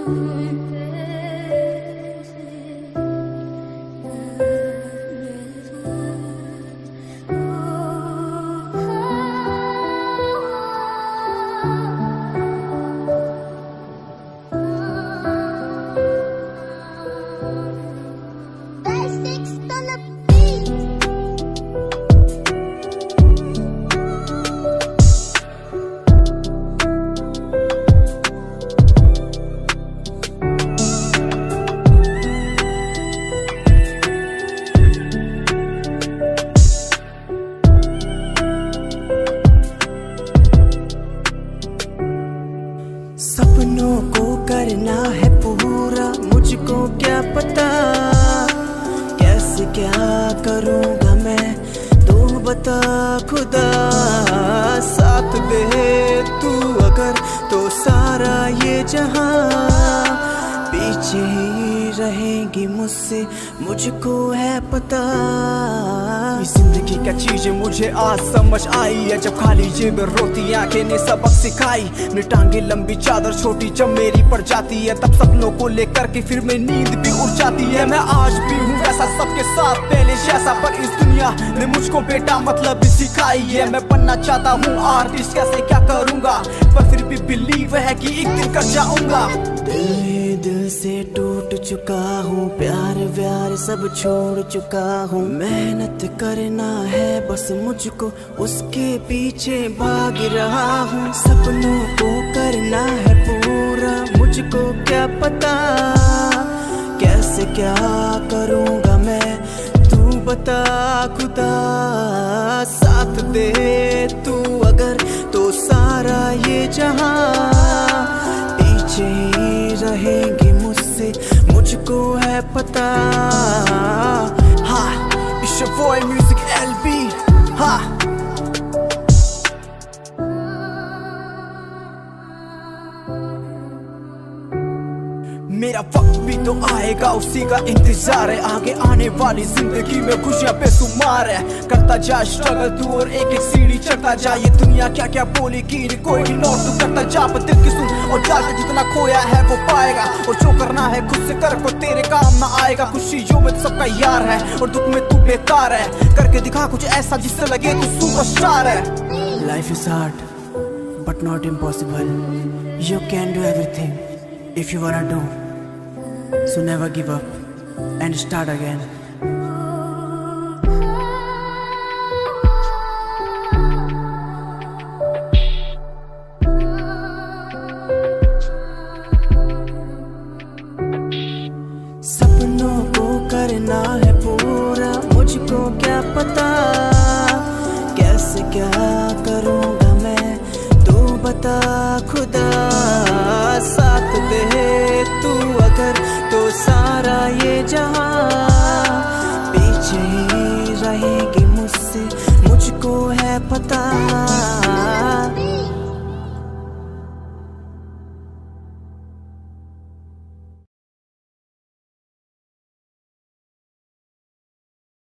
सपनों को करना है पूरा, मुझको क्या पता कैसे क्या करूँगा मैं, तू बता खुदा। साथ दे तू अगर तो सारा ये जहां पीछे ही रहेंगी मुझसे, मुझको है पता। इस जिंदगी क्या चीजें मुझे आज समझ आई है, जब खाली जेब रोती आंखें ने सबक सिखाई। मेरी टांगे लंबी चादर छोटी जब मेरी पड़ जाती है, तब सपनों को लेकर के फिर मैं नींद भी उड़ जाती है। मैं आज भी हूँ वैसा सबके साथ पहले जैसा, पर इस दुनिया ने मुझको बेटा मतलब सिखाई है। मैं बनना चाहता हूँ आर्टिस्ट, कैसे क्या करूँगा, पर फिर भी बिलीव है कि एक दिन कर जाऊंगा। दिल से टूट चुका हूँ, प्यार व्यार सब छोड़ चुका हूँ। मेहनत करना है बस मुझको, उसके पीछे भाग रहा हूँ। सपनों को करना है पूरा, मुझको क्या पता कैसे क्या करूँगा मैं, तू बता खुदा। साथ दे तू अगर तो सारा ये जहां पीछे ही रहेंगी मुझसे, मुझको है पता। हाँ, it's your boy Music LB। हाँ, मेरा वक्त भी तो आएगा, उसी का इंतजार है। आगे आने वाली जिंदगी में खुशियां बेशुमार है। करता जा स्ट्रगल तू और एक एक सीढ़ी चढ़ता जा। ये दुनिया क्या क्या बोलेगी कोई इग्नोर तू करता जा, पर दिल की सुन और जाल पे जितना खोया है वो पाएगा। और जो करना है खुद से कर, को तेरे काम ना आएगा। खुशियों में सबका यार है और दुख में तू बेकार है। करके दिखा कुछ ऐसा जिससे लगे तू सुपरस्टार है। Life is hard but not impossible, you can do everything if you wanna do, so never give up and start again. सपनों को करना है पूरा, मुझको क्या